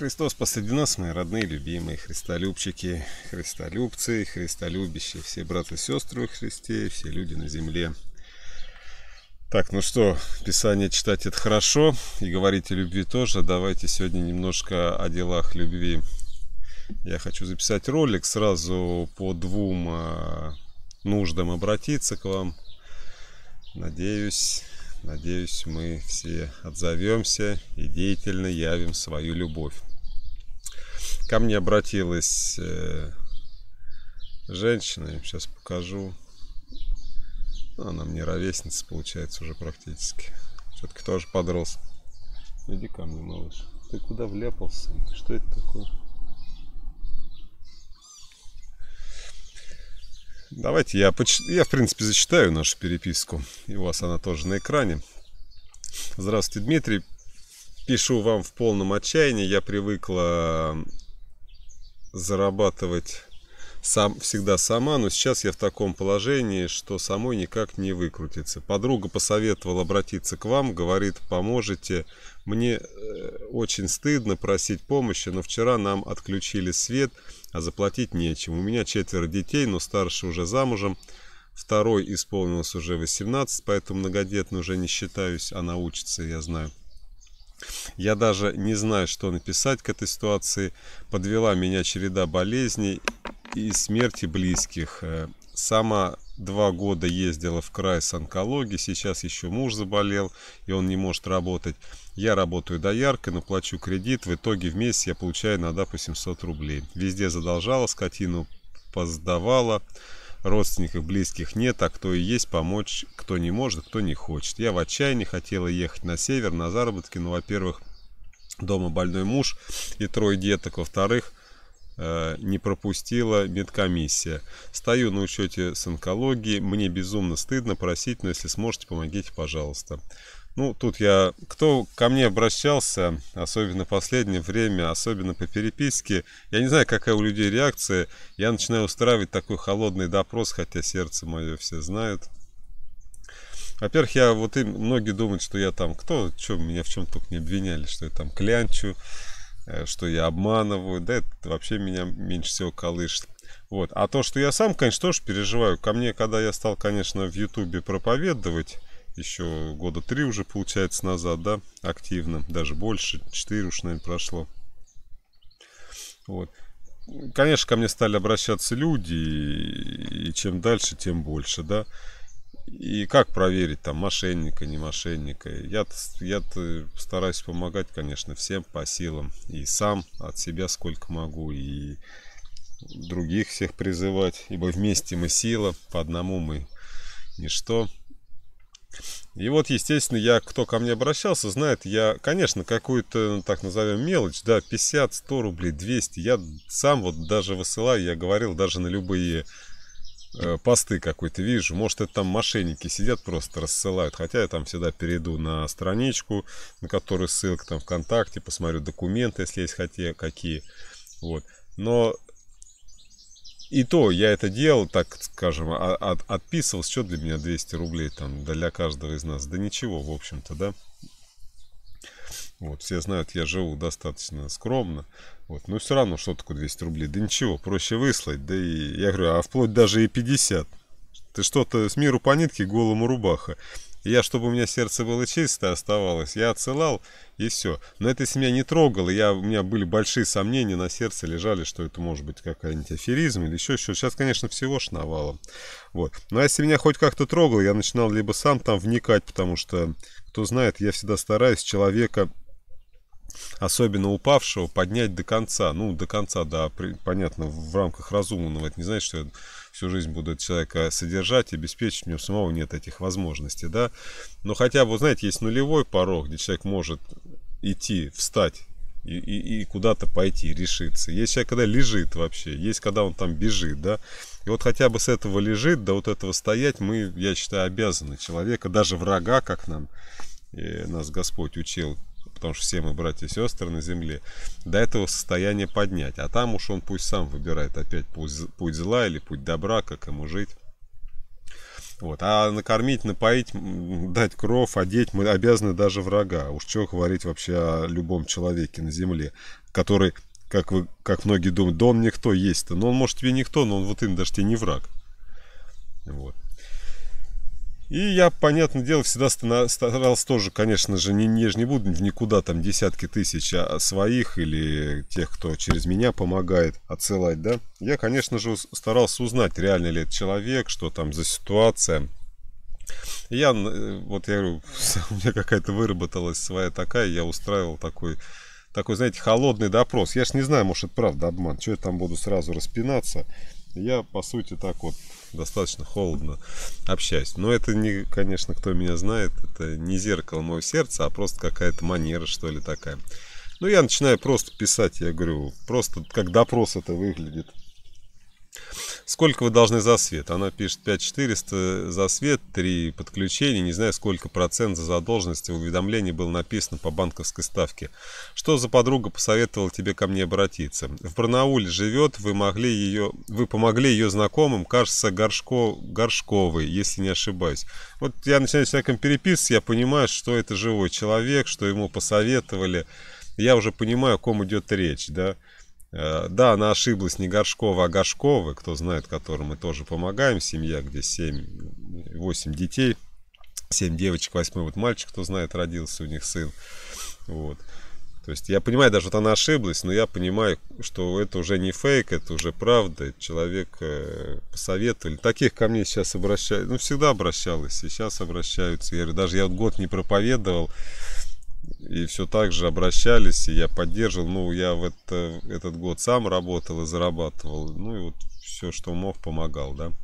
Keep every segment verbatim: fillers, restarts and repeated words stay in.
Христос посреди нас, мои родные, любимые христолюбчики, христолюбцы, христолюбящие, все братья и сестры во Христе, все люди на земле. Так, ну что, Писание читать это хорошо, и говорить о любви тоже. Давайте сегодня немножко о делах любви. Я хочу записать ролик, сразу по двум нуждам обратиться к вам. Надеюсь... Надеюсь, мы все отзовемся и деятельно явим свою любовь. Ко мне обратилась э, женщина, я сейчас покажу. Она мне ровесница, получается, уже практически. Все-таки тоже подрос. Иди ко мне, малыш. Ты куда вляпался? Что это такое? Давайте я, поч... я, в принципе, зачитаю нашу переписку. И у вас она тоже на экране. Здравствуйте, Дмитрий. Пишу вам в полном отчаянии. Я привыкла зарабатывать сам, всегда сама, но сейчас я в таком положении, что самой никак не выкрутиться. Подруга посоветовала обратиться к вам, говорит, поможете. Мне очень стыдно просить помощи, но вчера нам отключили свет, а заплатить нечем. У меня четверо детей, но старший уже замужем, второй исполнилось уже восемнадцать, поэтому многодетной уже не считаюсь, она учится, я знаю. Я даже не знаю, что написать к этой ситуации. Подвела меня череда болезней и смерти близких. Сама два года ездила в край с онкологией, сейчас еще муж заболел, и он не может работать. Я работаю дояркой, но плачу кредит, в итоге в месяц я получаю иногда по семьсот рублей. Везде задолжала, скотину поздавала, родственников близких нет, а кто и есть, помочь кто не может, кто не хочет. Я в отчаянии, хотела ехать на север на заработки, но, во-первых, дома больной муж и трое деток, во-вторых, не пропустила медкомиссия. Стою на учете с онкологией, мне безумно стыдно просить, но если сможете, помогите, пожалуйста. Ну, тут я, кто ко мне обращался, особенно в последнее время, особенно по переписке, я не знаю, какая у людей реакция, я начинаю устраивать такой холодный допрос, хотя сердце мое все знают. Во-первых, я вот и многие думают, что я там, кто, что меня в чем только не обвиняли, что я там клянчу, что я обманываю, да, это вообще меня меньше всего колышет. Вот. А то, что я сам, конечно, тоже переживаю. Ко мне, когда я стал, конечно, в Ютубе проповедовать, еще года три уже, получается, назад, да, активно, даже больше, четыре уж, наверное, прошло. Вот. Конечно, ко мне стали обращаться люди, и чем дальше, тем больше, да. И как проверить, там, мошенника, не мошенника? Я-то, я-то стараюсь помогать, конечно, всем по силам. И сам от себя сколько могу, и других всех призывать. Ибо вместе мы сила, по одному мы ничто. И вот, естественно, я, кто ко мне обращался, знает, я, конечно, какую-то, ну, так назовем, мелочь, да, пятьдесят, сто рублей, двести. Я сам вот даже высылаю, я говорил, даже на любые посты какой-то вижу, может это там мошенники сидят, просто рассылают, хотя я там всегда перейду на страничку, на которую ссылка там ВКонтакте, посмотрю документы, если есть хотя какие, вот, но и то я это делал, так скажем, от, отписывал, что для меня двести рублей там для каждого из нас, да ничего, в общем-то, да. Вот, все знают, я живу достаточно скромно. Вот, но все равно, что такое двести рублей? Да ничего, проще выслать. Да и, я говорю, а вплоть даже и пятьдесят. Ты что-то с миру по нитке, голому рубаха. И я, чтобы у меня сердце было чистое оставалось, я отсылал, и все. Но это если меня не трогало, я, у меня были большие сомнения, на сердце лежали, что это может быть какая-нибудь аферизм или еще что. Сейчас, конечно, всего ж навалом. Вот. Но если меня хоть как-то трогало, я начинал либо сам там вникать, потому что, кто знает, я всегда стараюсь человека, особенно упавшего, поднять до конца. Ну, до конца, да, при, понятно, в рамках разумного. Это не значит, что я всю жизнь буду этого человека содержать, обеспечить. У меня самого нет этих возможностей, да. Но хотя бы, знаете, есть нулевой порог, где человек может идти, встать и, и, и куда-то пойти, решиться. Есть человек, когда лежит вообще, есть, когда он там бежит, да. И вот хотя бы с этого лежит, до вот этого стоять, мы, я считаю, обязаны человека, даже врага, как нам, э, нас Господь учил, потому что все мы братья и сестры на земле, до этого состояния поднять. А там уж он пусть сам выбирает опять путь, путь зла или путь добра, как ему жить. Вот. А накормить, напоить, дать кров, одеть мы обязаны даже врага. Уж что говорить вообще о любом человеке на земле, который, как, вы, как многие думают, да он никто есть-то. Но он, может, тебе никто, но он вот им даже тебе не враг. Вот. И я, понятное дело, всегда старался тоже, конечно же, не, не, не буду никуда там десятки тысяч а своих или тех, кто через меня помогает отсылать, да. Я, конечно же, старался узнать, реально ли это человек, что там за ситуация. И я, вот я говорю, у меня какая-то выработалась своя такая, я устраивал такой, такой, знаете, холодный допрос. Я ж не знаю, может, это правда обман, что я там буду сразу распинаться. Я, по сути, так вот достаточно холодно общаюсь. Но это не, конечно, кто меня знает, это не зеркало моего сердца, а просто какая-то манера, что ли, такая. Ну, я начинаю просто писать, я говорю, просто как допрос это выглядит. Сколько вы должны за свет? Она пишет пять четыреста за свет, три подключения, не знаю сколько процент за задолженность. В уведомлении было написано по банковской ставке. Что за подруга посоветовала тебе ко мне обратиться? В Барнауле живет, вы, могли ее, вы помогли ее знакомым, кажется, Горшко, Горшковой, если не ошибаюсь. Вот я начинаю с человеком переписываться, я понимаю, что это живой человек, что ему посоветовали. Я уже понимаю, о ком идет речь, да. Да, она ошиблась, не Горшкова, а Горшковы, кто знает, которым мы тоже помогаем. Семья, где семь-восемь детей, семь девочек, восьмой вот мальчик, кто знает, родился у них сын. Вот. То есть я понимаю, даже вот она ошиблась, но я понимаю, что это уже не фейк, это уже правда. Это человек посоветовали. Таких ко мне сейчас обращаются, ну всегда обращалась, и сейчас обращаются. Я говорю, даже я вот год не проповедовал, и все так же обращались, и я поддерживал. Ну, я в это, этот год сам работал и зарабатывал. Ну, и вот все, что мог, помогал, да.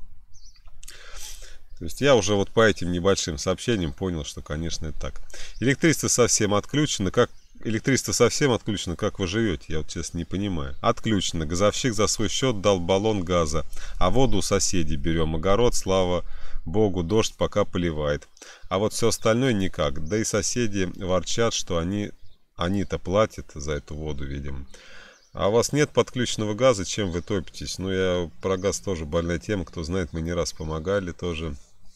То есть я уже вот по этим небольшим сообщениям понял, что, конечно, это так. Электричество совсем отключено. Как электричество совсем отключено, как вы живете? Я вот, честно, не понимаю. Отключено. Газовщик за свой счет дал баллон газа, а воду у соседей берем. Огород, слава Богу, дождь пока поливает. А вот все остальное никак. Да и соседи ворчат, что они, они-то платят за эту воду, видимо. А у вас нет подключенного газа, чем вы топитесь? Ну, я про газ тоже больная тема. Кто знает, мы не раз помогали тоже.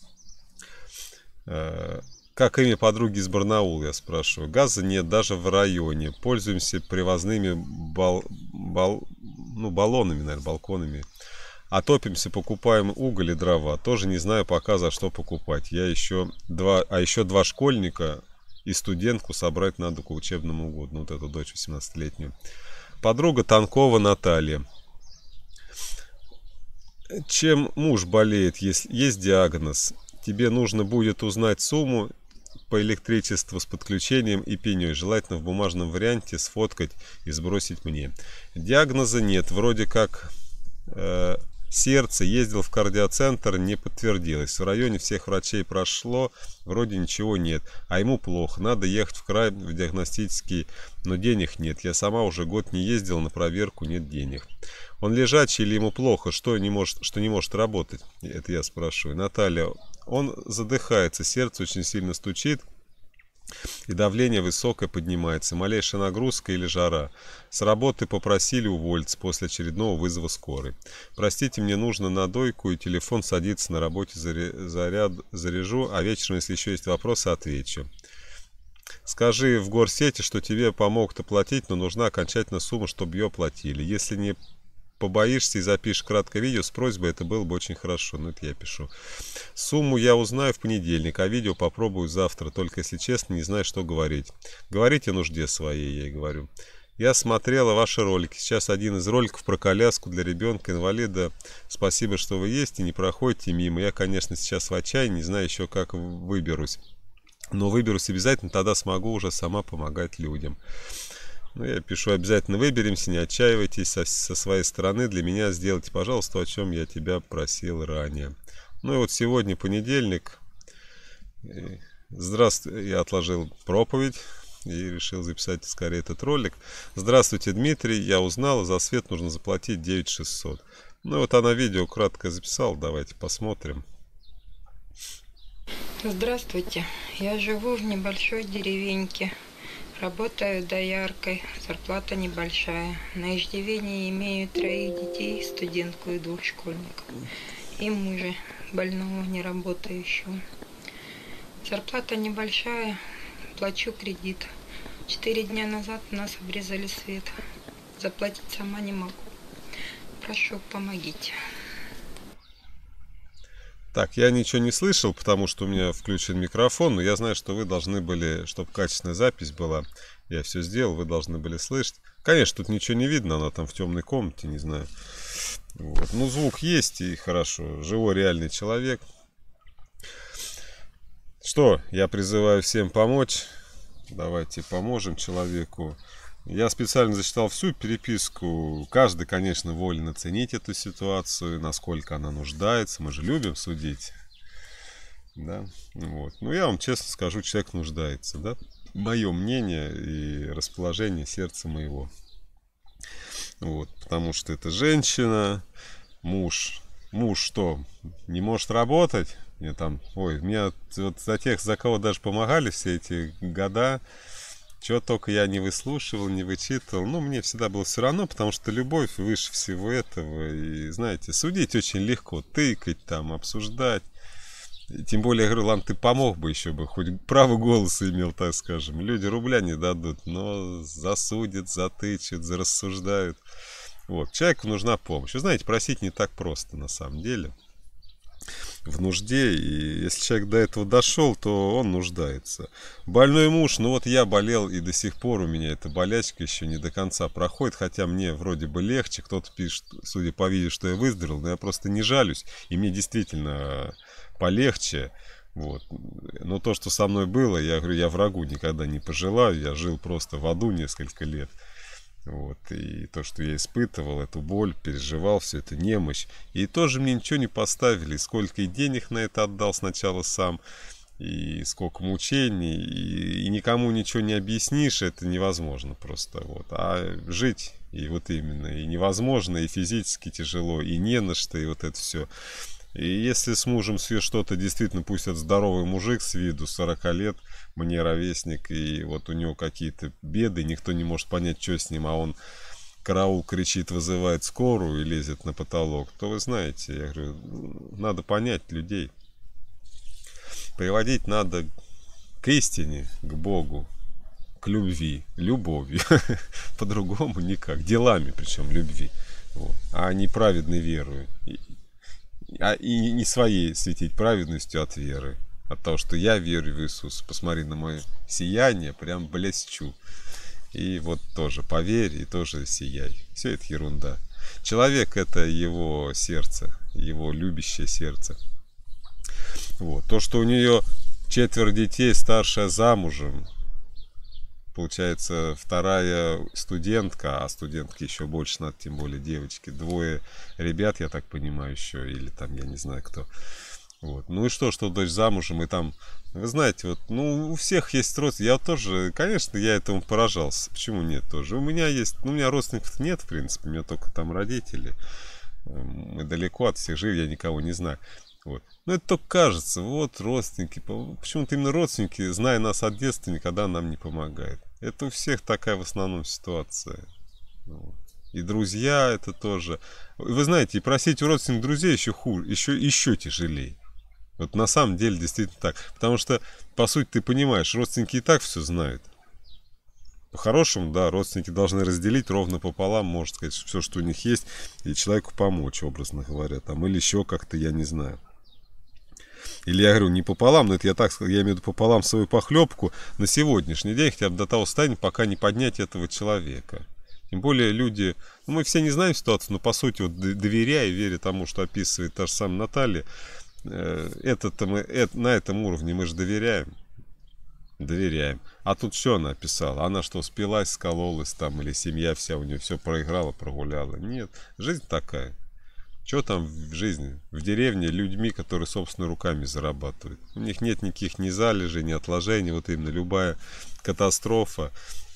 Как имя подруги из Барнаула, я спрашиваю. Газа нет даже в районе. Пользуемся привозными бал, бал, ну, баллонами, наверное, балконами. А топимся, покупаем уголь и дрова. Тоже не знаю пока, за что покупать. Я еще два, а еще два школьника и студентку собрать надо к учебному году. Ну, вот эту дочь восемнадцатилетнюю. Подруга Танкова Наталья. Чем муж болеет, если есть диагноз? Тебе нужно будет узнать сумму по электричеству с подключением и пеней. Желательно в бумажном варианте сфоткать и сбросить мне. Диагноза нет. Вроде как... Э, сердце, ездил в кардиоцентр, не подтвердилось. В районе всех врачей прошло, вроде ничего нет. А ему плохо, надо ехать в край, в диагностический, но денег нет. Я сама уже год не ездила на проверку, нет денег. Он лежачий или ему плохо, что не может, что не может работать? Это я спрашиваю. Наталья, он задыхается, сердце очень сильно стучит. И давление высокое поднимается, малейшая нагрузка или жара. С работы попросили уволиться после очередного вызова скорой. Простите, мне нужно на дойку, и телефон садится на работе, заряд, заряжу, а вечером, если еще есть вопросы, отвечу. Скажи в горсети, что тебе помогут оплатить, но нужна окончательная сумма, чтобы ее оплатили. Если не побоишься и запишешь краткое видео с просьбой, это было бы очень хорошо. Ну, это я пишу. Сумму я узнаю в понедельник, а видео попробую завтра. Только, если честно, не знаю, что говорить. Говорите о нужде своей, я ей говорю. Я смотрела ваши ролики. Сейчас один из роликов про коляску для ребенка-инвалида. Спасибо, что вы есть и не проходите мимо. Я, конечно, сейчас в отчаянии, не знаю еще, как выберусь. Но выберусь обязательно, тогда смогу уже сама помогать людям. Ну, я пишу, обязательно выберемся, не отчаивайтесь со, со своей стороны. Для меня сделайте, пожалуйста, о чем я тебя просил ранее. Ну и вот сегодня понедельник. Здравствуй, я отложил проповедь и решил записать скорее этот ролик. Здравствуйте, Дмитрий, я узнала, за свет нужно заплатить девять тысяч шестьсот. Ну вот она видео кратко записала, давайте посмотрим. Здравствуйте, я живу в небольшой деревеньке. Работаю дояркой, зарплата небольшая. На иждивении имею троих детей, студентку и двух школьников. и мужа больного, не работающего. Зарплата небольшая, плачу кредит. Четыре дня назад у нас обрезали свет. Заплатить сама не могу. Прошу, помогите. Так, я ничего не слышал, потому что у меня включен микрофон, но я знаю, что вы должны были, чтобы качественная запись была, я все сделал, вы должны были слышать. Конечно, тут ничего не видно, она там в темной комнате, не знаю. Вот. Ну, звук есть, и хорошо. Живой, реальный человек. Что, я призываю всем помочь. Давайте поможем человеку. Я специально зачитал всю переписку. Каждый, конечно, волен оценить эту ситуацию, насколько она нуждается. Мы же любим судить. Да? Вот. Ну, я вам честно скажу, человек нуждается. Да? Мое мнение и расположение сердца моего. Вот. Потому что это женщина, муж. Муж что, не может работать? Мне там, ой, меня вот за тех, за кого даже помогали все эти года, чего только я не выслушивал, не вычитывал. Ну, мне всегда было все равно, потому что любовь выше всего этого. И, знаете, судить очень легко, тыкать там, обсуждать. И тем более, я говорю, ладно, ты помог бы еще бы, хоть право голоса имел, так скажем. Люди рубля не дадут, но засудят, затычат, зарассуждают. Вот, человеку нужна помощь. Вы знаете, просить не так просто на самом деле. В нужде, и если человек до этого дошел, то он нуждается. Больной муж, ну вот я болел, и до сих пор у меня эта болячка еще не до конца проходит, хотя мне вроде бы легче, кто-то пишет, судя по видео, что я выздоровел, но я просто не жалюсь, и мне действительно полегче. Вот. Но то, что со мной было, я говорю, я врагу никогда не пожелаю, я жил просто в аду несколько лет. Вот, и то, что я испытывал, эту боль, переживал, все это немощь. И тоже мне ничего не поставили. Сколько и денег на это отдал сначала сам, и сколько мучений, и, и никому ничего не объяснишь, это невозможно просто. Вот. А жить, и вот именно, и невозможно, и физически тяжело, и не на что, и вот это все. И если с мужем что-то действительно, пусть это здоровый мужик с виду, сорок лет, мне ровесник, и вот у него какие-то беды, никто не может понять, что с ним, а он караул кричит, вызывает скорую и лезет на потолок, то вы знаете, я говорю, надо понять людей. Приводить надо к истине, к Богу, к любви, любовью, по-другому никак, делами причем любви, вот. А не праведной верою. А и не своей светить праведностью от веры. От того, что я верю в Иисуса. Посмотри на мое сияние, прям блестю. И вот тоже поверь и тоже сияй. Все это ерунда. Человек — это его сердце, его любящее сердце. Вот. То, что у нее четверо детей, старшая замужем, получается, вторая студентка, а студентки еще больше надо, тем более девочки. Двое ребят, я так понимаю, еще, или там, я не знаю кто. Вот. Ну и что, что дочь замужем, и там, вы знаете, вот, ну, у всех есть родственники. Я тоже, конечно, я этому поражался. Почему нет тоже? У меня есть, ну, у меня родственников нет, в принципе, у меня только там родители. Мы далеко от всех живем, я никого не знаю. Вот. Но это только кажется, вот родственники, почему-то именно родственники, зная нас от детства, никогда нам не помогают. Это у всех такая в основном ситуация. Вот. И друзья это тоже. Вы знаете, и просить у родственников друзей еще хуже, еще, еще тяжелее. Вот на самом деле действительно так. Потому что, по сути, ты понимаешь, родственники и так все знают. По-хорошему, да, родственники должны разделить ровно пополам, можно сказать, все, что у них есть, и человеку помочь, образно говоря, там, или еще как-то, я не знаю. Или я говорю, не пополам, но это я так сказал, я имею в виду пополам свою похлебку на сегодняшний день, хотя бы до того состояния, пока не поднять этого человека. Тем более люди, ну, мы все не знаем ситуацию, но по сути, вот, доверяя, веря тому, что описывает та же самая Наталья, э, это мы, это, на этом уровне мы же доверяем. Доверяем. А тут все она описала. Она что, спилась, скололась там, или семья вся у нее все проиграла, прогуляла. Нет, жизнь такая. Что там в жизни? В деревне людьми, которые собственными руками зарабатывают. У них нет никаких ни залежей, ни отложений. Вот именно любая катастрофа.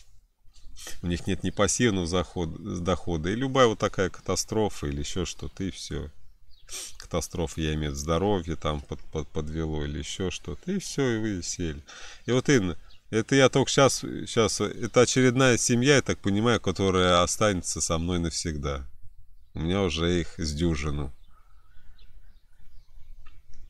У них нет ни пассивного захода, дохода. И любая вот такая катастрофа или еще что-то, и все. Катастрофа, я имею в виду здоровье, там под, под, подвело или еще что-то. И все, и вы сели. И вот именно. Это я только сейчас, сейчас, это очередная семья, я так понимаю, которая останется со мной навсегда. У меня уже их с дюжину.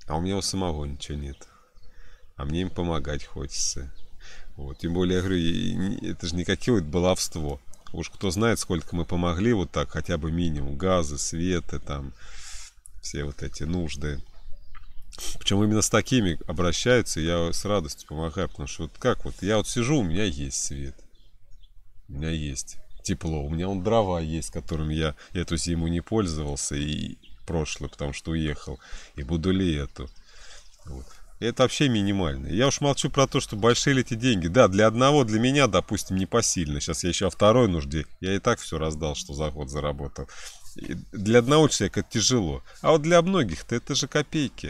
А у меня у самого ничего нет. А мне им помогать хочется. Вот. Тем более, я говорю, это же не какое-то баловство. Уж кто знает, сколько мы помогли вот так, хотя бы минимум. Газы, светы, там, все вот эти нужды. Причем именно с такими обращаются, я с радостью помогаю. Потому что вот как вот, я вот сижу, у меня есть свет. У меня есть тепло. У меня вон дрова есть, которыми я эту зиму не пользовался. И прошлую, потому что уехал. И буду ли эту. Вот. Это вообще минимально. Я уж молчу про то, что большие ли эти деньги. Да, для одного, для меня, допустим, непосильно. Сейчас я еще о второй нужде. Я и так все раздал, что за год заработал. И для одного человека это тяжело. А вот для многих-то это же копейки.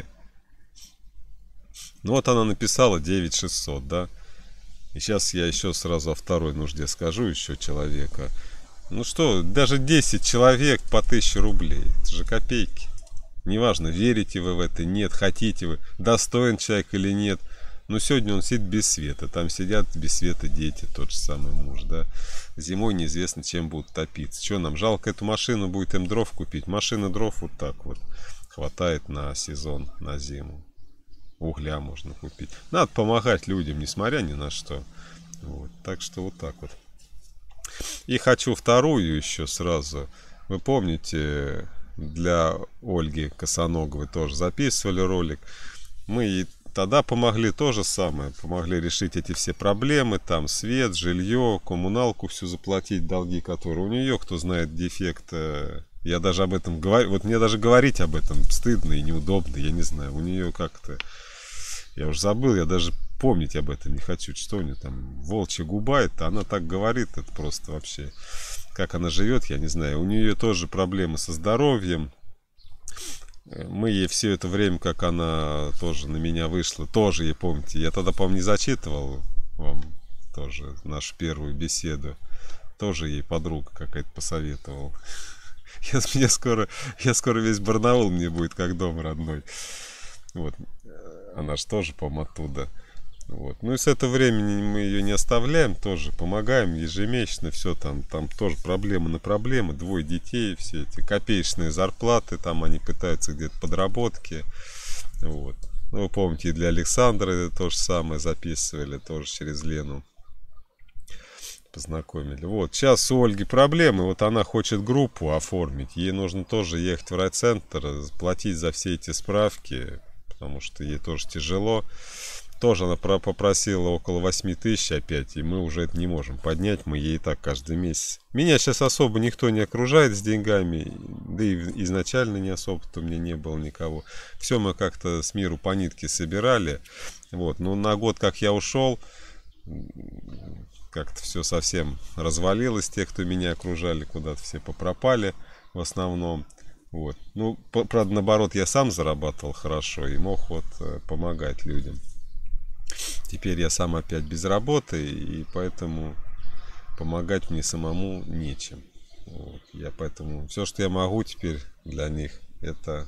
Ну вот она написала девять тысяч шестьсот, да. И сейчас я еще сразу о второй нужде скажу еще человека. Ну что, даже десять человек по тысяче рублей. Это же копейки. Неважно, верите вы в это, нет, хотите вы, достоин человек или нет. Но сегодня он сидит без света. Там сидят без света дети, тот же самый муж, да. Зимой неизвестно, чем будут топиться. Что нам, жалко эту машину будет им дров купить? Машина дров вот так вот хватает на сезон, на зиму. Угля можно купить. Надо помогать людям, несмотря ни на что. Вот. Так что вот так вот. И хочу вторую еще сразу. Вы помните... Для Ольги Косоноговой тоже записывали ролик. Мы ей тогда помогли то же самое. Помогли решить эти все проблемы. Там свет, жилье, коммуналку всю заплатить, долги, которые у нее. Кто знает дефект. Я даже об этом говорю. Вот мне даже говорить об этом стыдно и неудобно. Я не знаю. У нее как-то... Я уже забыл. Я даже помнить об этом не хочу. Что у нее там? Волчья губа. Это она так говорит. Это просто вообще... Как она живет, я не знаю. У нее тоже проблемы со здоровьем. Мы ей все это время, как она тоже на меня вышла, тоже ей, помните, я тогда, по-моему, не зачитывал вам тоже нашу первую беседу. Тоже ей подруга какая-то посоветовала. Я, я, скоро, я скоро весь Барнаул мне будет как дом родной. Вот. Она же тоже, по-моему, оттуда. Вот. Ну и с этого времени мы ее не оставляем, тоже помогаем ежемесячно, все там, там тоже проблемы на проблемы, двое детей, все эти копеечные зарплаты, там они пытаются где-то подработки, вот. Ну, вы помните, и для Александра то же самое записывали, тоже через Лену познакомили. Вот, сейчас у Ольги проблемы, вот она хочет группу оформить, ей нужно тоже ехать в райцентр, платить за все эти справки, потому что ей тоже тяжело. Тоже она попросила около восьми тысяч опять, и мы уже это не можем поднять, мы ей и так каждый месяц. Меня сейчас особо никто не окружает с деньгами, да и изначально не особо-то у меня не было никого. Все мы как-то с миру по нитке собирали, вот, но на год, как я ушел, как-то все совсем развалилось, те, кто меня окружали, куда-то все попропали в основном. Вот. Ну, правда, наоборот, я сам зарабатывал хорошо и мог вот помогать людям. Теперь я сам опять без работы, и поэтому помогать мне самому нечем. Вот. Я поэтому все, что я могу теперь для них, это,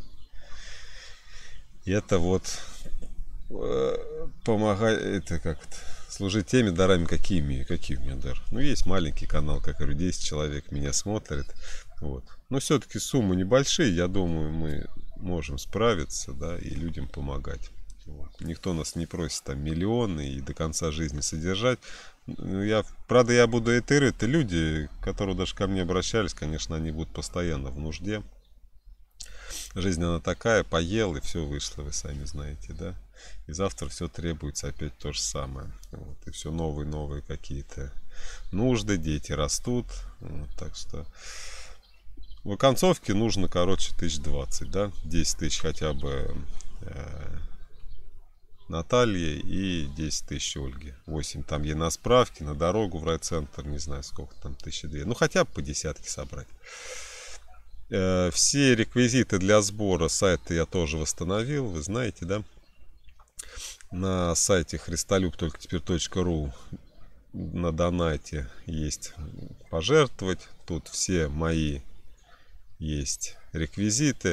это вот э, помогать, это как это, служить теми дарами, какие имею, какие у меня дар. Ну, есть маленький канал, как говорю, десять человек меня смотрит. Вот. Но все-таки суммы небольшие, я думаю, мы можем справиться, да, и людям помогать. Вот. Никто нас не просит там миллионы и до конца жизни содержать. Я, правда, я буду это это люди, которые даже ко мне обращались, конечно, они будут постоянно в нужде. Жизнь она такая, поел и все вышло, вы сами знаете, да. И завтра все требуется опять то же самое. Вот. И все новые-новые какие-то нужды, дети растут. Вот. Так что в оконцовке нужно, короче, тысяч двадцать, да, десять тысяч хотя бы э, Наталье и десять тысяч Ольге. восемь там ей на справки, на дорогу в райцентр, не знаю сколько там, тысячи две. Ну хотя бы по десятке собрать. Э, все реквизиты для сбора сайта я тоже восстановил, вы знаете, да? На сайте христолюб только теперь точка ру на донате есть пожертвовать. Тут все мои есть реквизиты.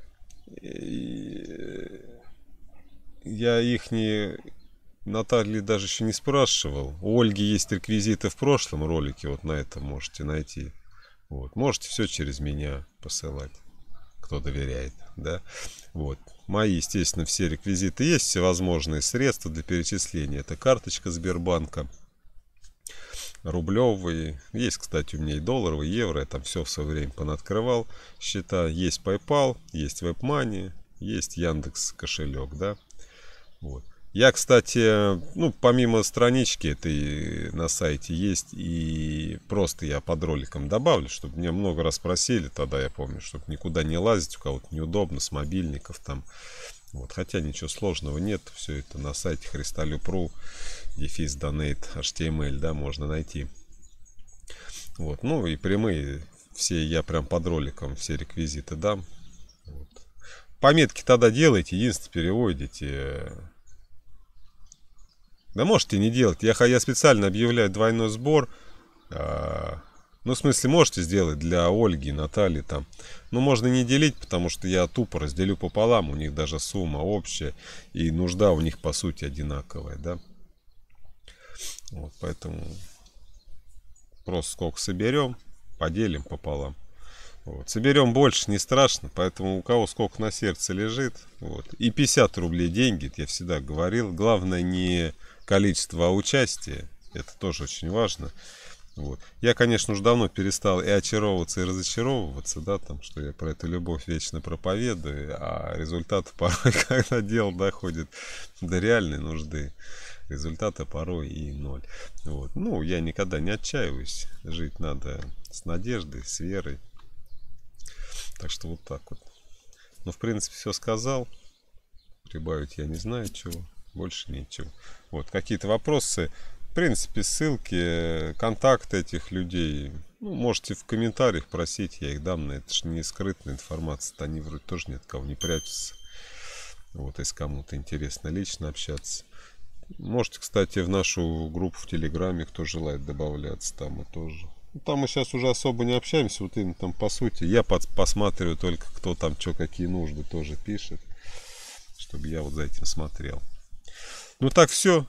И я их не... Натальи даже еще не спрашивал. У Ольги есть реквизиты в прошлом ролике. Вот на этом можете найти. Вот. Можете все через меня посылать. Кто доверяет. Да? Вот. мои, естественно, все реквизиты есть, всевозможные средства для перечисления. Это карточка Сбербанка, рублевые. Есть, кстати, у меня и долларовые, и евро. Я там все в свое время понаоткрывал счета. Есть PayPal, есть WebMoney, есть Яндекс кошелек, да. Вот. Я, кстати, ну, помимо странички этой на сайте есть и просто я под роликом добавлю, чтобы меня много раз просили, тогда я помню, чтобы никуда не лазить, у кого-то неудобно, с мобильников там. Вот. Хотя ничего сложного нет, все это на сайте христалюб.ру, дефис донейт эйч ти эм эль, да, можно найти. Вот. Ну и прямые, все я прям под роликом все реквизиты дам. Вот. Пометки тогда делайте, единственное переводите. Да можете не делать. Я, я специально объявляю двойной сбор. А, ну, в смысле, можете сделать для Ольги, Натальи там. Но можно не делить, потому что я тупо разделю пополам. У них даже сумма общая. И нужда у них, по сути, одинаковая, да. Вот, поэтому просто сколько соберем, поделим пополам. Вот. Соберем больше, не страшно. Поэтому у кого сколько на сердце лежит. Вот. И пятьдесят рублей деньги, это я всегда говорил. Главное не количество, а участие. Это тоже очень важно. Вот. Я, конечно, уже давно перестал и очаровываться, и разочаровываться, да, там, что я про эту любовь вечно проповедую, а результаты порой, когда дело доходит до реальной нужды, результата порой и ноль. Вот. Ну, я никогда не отчаиваюсь. Жить надо с надеждой, с верой. Так что вот так вот. Ну, в принципе, все сказал. Прибавить я не знаю чего. Больше ничего. Вот, какие-то вопросы. В принципе, ссылки, контакты этих людей. Ну, можете в комментариях просить, я их дам. Но это же не скрытная информация. Они вроде тоже ни от кого не прячутся. Вот, если кому-то интересно лично общаться. Можете, кстати, в нашу группу в Телеграме, кто желает добавляться, там мы тоже. Ну, там мы сейчас уже особо не общаемся. Вот именно там, по сути, я под, посматриваю только, кто там что, какие нужды тоже пишет. Чтобы я вот за этим смотрел. Ну так все.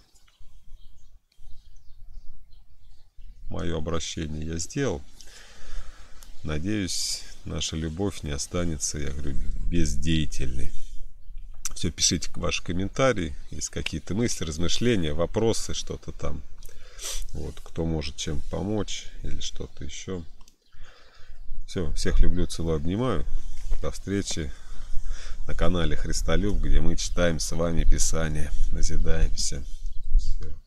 Мое обращение я сделал. Надеюсь, наша любовь не останется, я говорю, бездеятельной. Все, пишите ваши комментарии, есть какие-то мысли, размышления, вопросы, что-то там. Вот, кто может чем помочь или что-то еще. Все, всех люблю, целую, обнимаю. До встречи на канале Христолюб, где мы читаем с вами Писание, назидаемся. Все.